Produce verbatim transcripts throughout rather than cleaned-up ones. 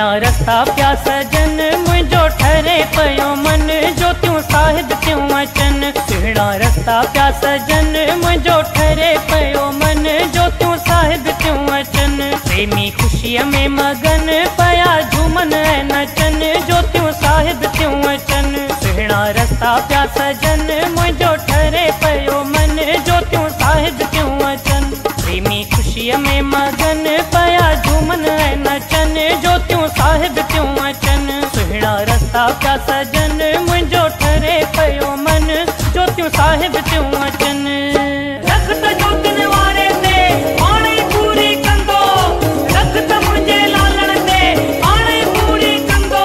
सुहिणा रस्ता प्या सजन मुझो ठहरे पयो मन जो त्यूं साहिब त्यूं अचन। सुहिणा रस्ता प्या सजन मुझो ठहरे पयो मन जो त्यूं साहिब त्यूं अचन। प्रेमी खुशीअ में मगन पया झूमन ऐं नचन जो त्यूं साहिब त्यूं अचन। सुहिणा रस्ता प्या सजन मुझो ठहरे पयो मन जो त्यूं साहिब त्यूं अचन। प्रेमी खुशीअ में मगन पया झूमन ऐं नचन जो त्यूं साहिब त्यूं अचन। सुहिणा रस्ता प्या सजन मुझो ठहरे पयो मन जो त्यूं साहिब त्यूं अचन। रखत जोतन वारे ते पाणी पूरी कंदो, रखत मुझे लालण ते पाणी पूरी कंदो।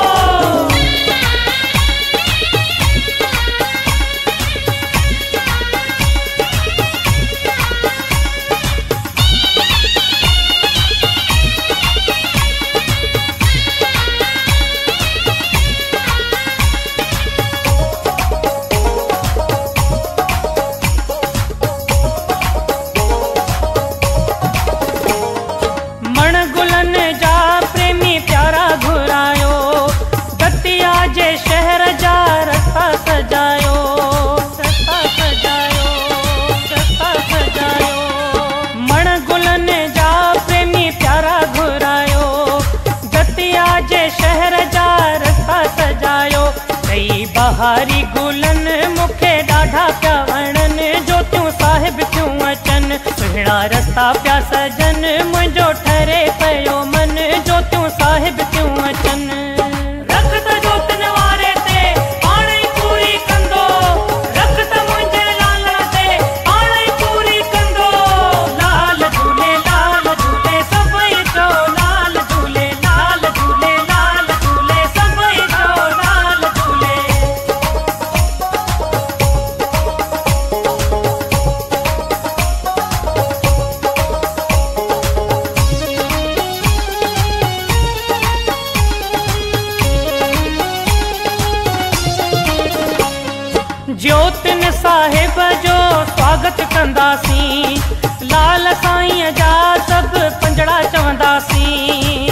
बहारी गुलन मुखे ॾाढा प्या वणन जो त्यूं साहिब त्यूं अचन। सुहिणा रस्ता प्या सजन मुझो ठहरे पयो मन जो त्यूं साहिब त्यूं अचन। रखत जोतन वारे ते पाणी पूरी कंदो, रखत मुझे लालण ते पाणी पूरी कंदो। लाल झूले लाल झूले सभई चो लाल झूले लाल झूले लाल झूले सभई चो लाल झूले। ज्योतिन साहिब जो स्वागत कंदासीं, लाल साईं जा सब पंजड़ा चवंदासीं।